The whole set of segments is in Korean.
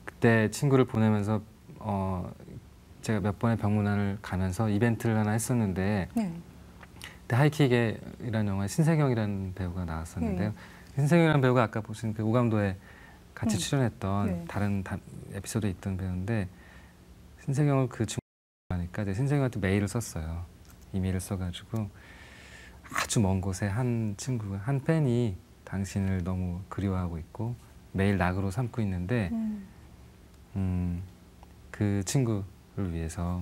그때 친구를 보내면서 제가 몇 번의 병문안을 가면서 이벤트를 하나 했었는데 네. 그때 하이킥이라는 영화에 신세경이라는 배우가 나왔었는데요. 네. 신세경이라는 배우가 아까 보신 그 오감도에 같이 출연했던 네. 다른 에피소드에 있던 배우인데 신세경을 그 친구가 하니까 이제 신세경한테 메일을 썼어요. 이메일을 써가지고 아주 먼 곳에 한 친구가 한 팬이 당신을 너무 그리워하고 있고 매일 낙으로 삼고 있는데 그 친구를 위해서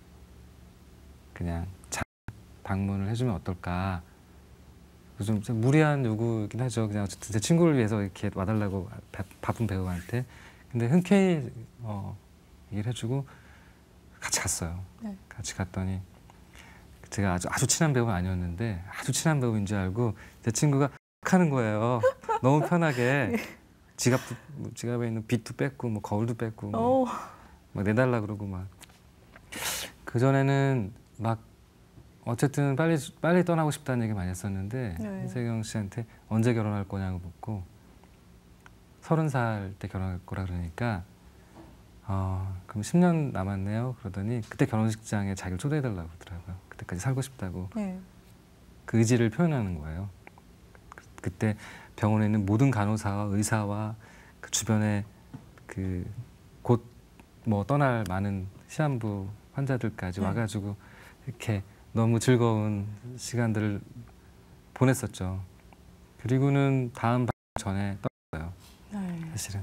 그냥 방문을 해주면 어떨까. 좀 무리한 요구이긴 하죠. 그냥 제 친구를 위해서 이렇게 와달라고 바쁜 배우한테. 근데 흔쾌히 얘기를 해주고 같이 갔어요. 네. 같이 갔더니 제가 아주 친한 배우는 아니었는데 아주 친한 배우인 줄 알고 제 친구가 하는 거예요. 너무 편하게 지갑에 있는 빗도 뺐고 뭐 거울도 뺐고 막 내달라 그러고 막. 그 전에는 막 어쨌든 빨리 떠나고 싶다는 얘기 많이 했었는데 신세경 씨한테 언제 결혼할 거냐고 묻고 30살 때 결혼할 거라 그러니까 그럼 10년 남았네요. 그러더니 그때 결혼식장에 자기를 초대해달라고 하더라고요. 그때까지 살고 싶다고. 네. 그 의지를 표현하는 거예요. 그때 병원에 있는 모든 간호사와 의사와 그 주변에 그 곧 뭐 떠날 많은 시한부 환자들까지 와가지고 이렇게 너무 즐거운 시간들을 보냈었죠. 그리고는 다음 전에 떠났어요. 사실은.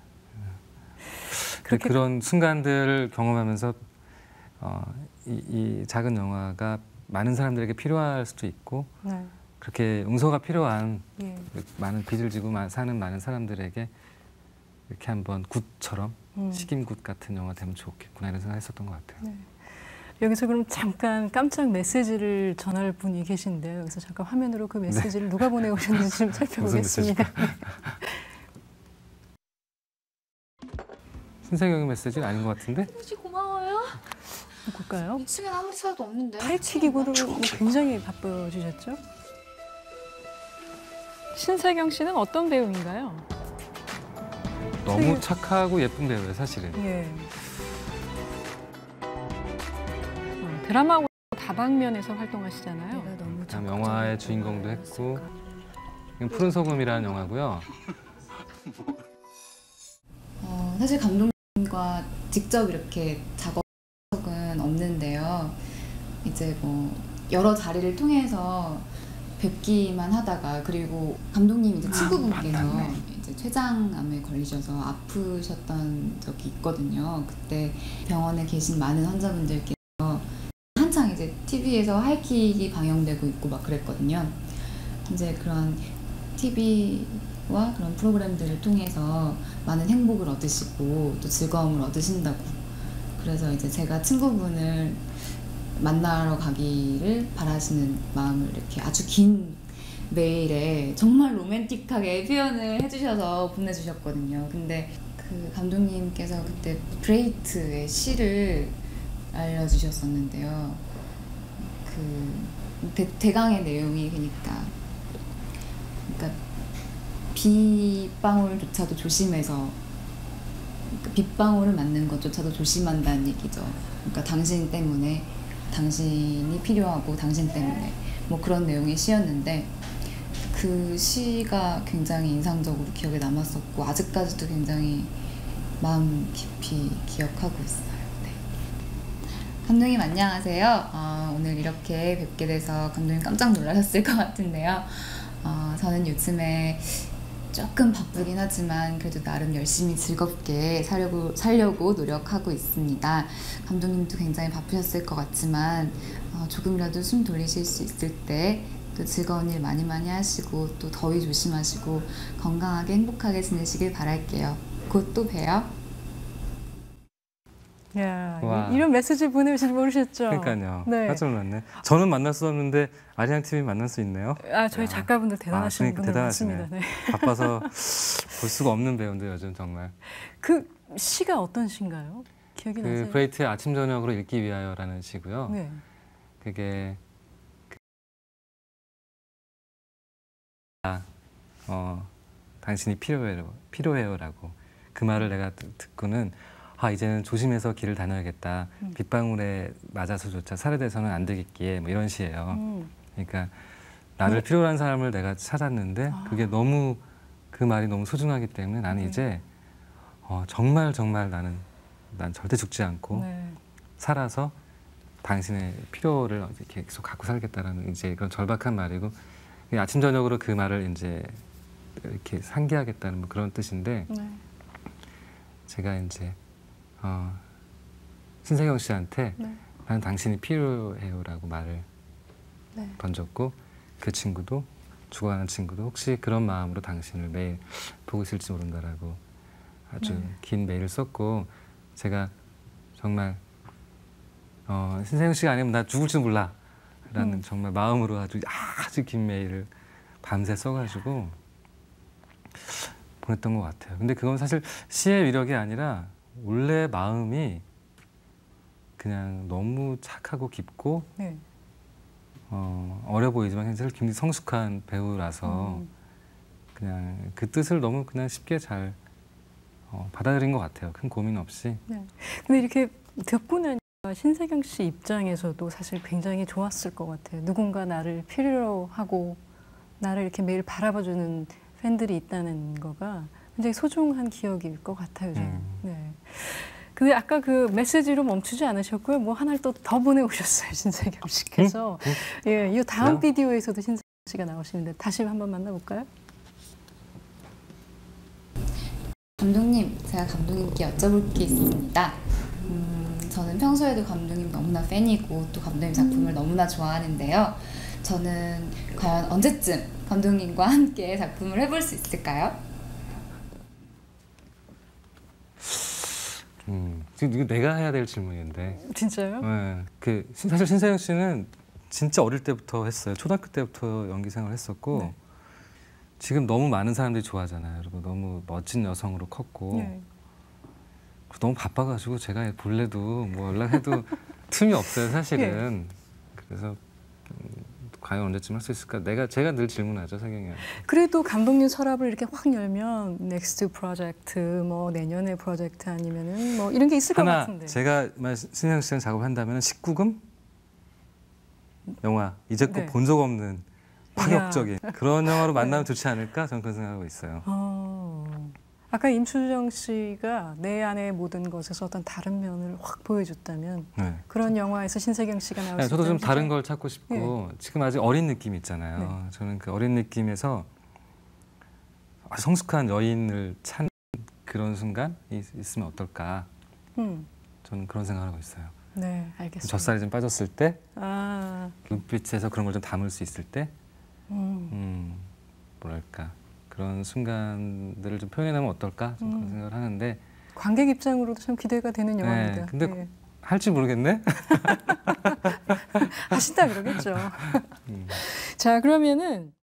그런 순간들을 경험하면서 이 작은 영화가 많은 사람들에게 필요할 수도 있고 그렇게 응서가 필요한 많은 빚을 지고 사는 많은 사람들에게 이렇게 한번 굿처럼 식임굿 같은 영화 되면 좋겠구나 이런 생각 했었던 것 같아요. 네. 여기서 그럼 잠깐 깜짝 메시지를 전할 분이 계신데요. 여기서 잠깐 화면으로 그 메시지를 누가 보내오셨는지 좀 살펴보겠습니다. 신세경의 메시지는 아닌 것 같은데? 혹시 고마워요. 볼까요? 2층엔 아무리 찾아도 없는데. 하이킥이고로 굉장히 바빠지셨죠? 신세경 씨는 어떤 배우인가요? 너무 착하고 예쁜 배우예요, 사실은. 예. 드라마하고 다방면에서 활동하시잖아요. 영화의 주인공도 했고 푸른 소금이라는 영화고요. 사실 감독님과 직접 이렇게 작업은 없는데요. 이제 뭐 여러 자리를 통해서 뵙기만 하다가 그리고 감독님 이제 친구분께서 이제 췌장암에 걸리셔서 아프셨던 적이 있거든요. 그때 병원에 계신 많은 환자분들께서 한창 이제 TV에서 하이킥이 방영되고 있고 막 그랬거든요. 이제 그런 TV와 그런 프로그램들을 통해서 많은 행복을 얻으시고 또 즐거움을 얻으신다고. 그래서 이제 제가 친구분을 만나러 가기를 바라시는 마음을 이렇게 아주 긴 메일에 정말 로맨틱하게 표현을 해주셔서 보내주셨거든요. 근데 그 감독님께서 그때 브레이트의 시를 알려주셨었는데요. 그 대강의 내용이 그러니까 빗방울조차도 조심해서 빗방울을 맞는 것조차도 조심한다는 얘기죠. 그러니까 당신 때문에, 당신이 필요하고 당신 때문에 뭐 그런 내용의 시였는데 그 시가 굉장히 인상적으로 기억에 남았었고 아직까지도 굉장히 마음 깊이 기억하고 있어요. 네. 감독님 안녕하세요. 오늘 이렇게 뵙게 돼서 감독님 깜짝 놀라셨을 것 같은데요. 저는 요즘에 조금 바쁘긴 하지만 그래도 나름 열심히 즐겁게 살려고 노력하고 있습니다. 감독님도 굉장히 바쁘셨을 것 같지만 조금이라도 숨 돌리실 수 있을 때 또 즐거운 일 많이 하시고 또 더위 조심하시고 건강하게 행복하게 지내시길 바랄게요. 곧 또 봬요. 야, 이런 메시지 보내실 줄 모르셨죠? 그러니까요. 네. 깜짝 놀랐네. 저는 만날 수 없는데 아리랑 TV 만날 수 있네요. 저희 작가분들 대단하신 분들 많습니다. 네. 바빠서 볼 수가 없는 배우인데 요즘 정말. 그 시가 어떤 시인가요? 기억이 나세요? 브레이트의 아침 저녁으로 읽기 위하여라는 시고요. 네. 그게 당신이 필요해요라고. 그 말을 내가 듣고는 아 이제는 조심해서 길을 다녀야겠다. 빗방울에 맞아서조차 살해돼서는 안 되겠기에 뭐 이런 시예요. 그러니까 나를 필요로 한 사람을 내가 찾았는데 그게 너무 그 말이 너무 소중하기 때문에 나는 이제 정말 난 절대 죽지 않고 네. 살아서 당신의 필요를 계속 갖고 살겠다라는 이제 그런 절박한 말이고 아침 저녁으로 그 말을 이제 이렇게 상기하겠다는 뭐 그런 뜻인데 네. 제가 이제 신세경 씨한테 네. 나는 당신이 필요해요라고 말을 네. 던졌고 그 친구도 죽어가는 친구도 혹시 그런 마음으로 당신을 매일 보고 있을지 모른다라고 아주 긴 메일을 썼고 제가 정말 신세경 씨가 아니면 나 죽을 줄 몰라 라는 정말 마음으로 아주 긴 메일을 밤새 써가지고 보냈던 것 같아요. 근데 그건 사실 시의 위력이 아니라 원래 마음이 그냥 너무 착하고 깊고 네. 어려 보이지만 사실 굉장히 성숙한 배우라서 그냥 그 뜻을 너무 그냥 쉽게 잘 받아들인 것 같아요. 큰 고민 없이. 네. 근데 이렇게 듣고 나니까 신세경 씨 입장에서도 사실 굉장히 좋았을 것 같아요. 누군가 나를 필요로 하고 나를 이렇게 매일 바라봐주는 팬들이 있다는 거가 굉장히 소중한 기억일 것 같아요. 저는. 네. 근데 아까 그 메시지로 멈추지 않으셨고요. 뭐 하나를 또 더 보내오셨어요. 신세경 씨께서. 예, 이 다음 비디오에서도 신세경 씨가 나오시는데 다시 한번 만나볼까요? 감독님, 제가 감독님께 여쭤볼 게 있습니다. 저는 평소에도 감독님 너무나 팬이고 또 감독님 작품을 너무나 좋아하는데요. 저는 과연 언제쯤 감독님과 함께 작품을 해볼 수 있을까요? 이거 내가 해야 될 질문인데. 진짜요? 네, 사실 신세경 씨는 진짜 어릴 때부터 했어요. 초등학교 때부터 연기 생활을 했었고 네. 지금 너무 많은 사람들이 좋아하잖아요. 그리고 너무 멋진 여성으로 컸고 네. 너무 바빠가지고 제가 본래도 뭐 연락해도 틈이 없어요, 사실은. 그래서 과연 언제쯤 할 수 있을까? 제가 늘 질문하죠, 세경이한테. 그래도 감독님 서랍을 이렇게 확 열면 넥스트 프로젝트, 뭐 내년의 프로젝트 아니면은 뭐 이런 게 있을 것 같은데. 제가 신세경 씨랑 작업한다면 19금 영화 이제껏 네. 본 적 없는 파격적인 그런 영화로 만나면 좋지 않을까? 저는 그런 생각하고 있어요. 아까 임수정 씨가 내 안의 모든 것에서 어떤 다른 면을 확 보여줬다면 네. 그런 영화에서 신세경 씨가 나올 수 저도 좀 있다면 다른 걸 찾고 싶고 지금 아직 어린 느낌 있잖아요. 네. 저는 그 어린 느낌에서 아주 성숙한 여인을 찾는 그런 순간이 있으면 어떨까? 저는 그런 생각을 하고 있어요. 네, 알겠습니다. 젖살이 좀 빠졌을 때 아, 눈빛에서 그런 걸 좀 담을 수 있을 때 뭐랄까 그런 순간들을 좀 표현해내면 어떨까? 좀 그런 생각을 하는데 관객 입장으로도 참 기대가 되는 영화입니다. 근데 네. 할지 모르겠네. 하신다 그러겠죠. 자, 그러면은